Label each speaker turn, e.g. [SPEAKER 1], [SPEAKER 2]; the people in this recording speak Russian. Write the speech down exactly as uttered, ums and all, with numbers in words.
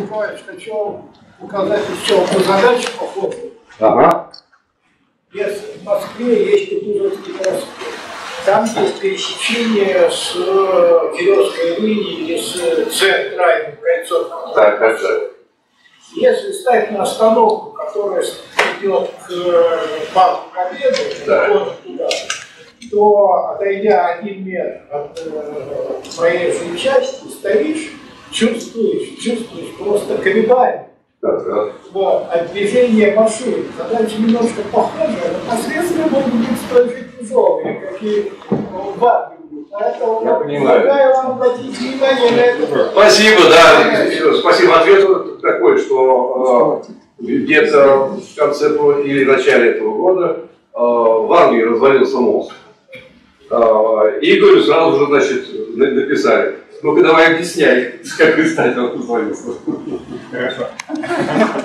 [SPEAKER 1] Николаевич, хочу вам указать еще одну задачу по ходу.
[SPEAKER 2] Ага.
[SPEAKER 1] Если в Москве есть Кутузовский проспект, там есть пересечение с Кировской линией или с центральным кольцом.
[SPEAKER 2] Так, хорошо.
[SPEAKER 1] Если стать на остановку, которая идет к Парку Победы, да, туда, то, отойдя один метр от э, проезжей части, стоишь, чувствуешь, чувствуешь просто колебания.
[SPEAKER 2] Да, да.
[SPEAKER 1] Вот, от движения машин. Задача немножко похожая, но последствия могут быть столь же тяжелые, какие в Англии. Поэтому я предлагаю вам обратить внимание на это.
[SPEAKER 2] Спасибо, да. Спасибо. Ответ такой, что э, где-то в конце или в начале этого года э, в Англии развалился мост. Э, и говорю, сразу же, значит, написали. Ну-ка давай объясняй, с какой стати он развалился.
[SPEAKER 3] Хорошо.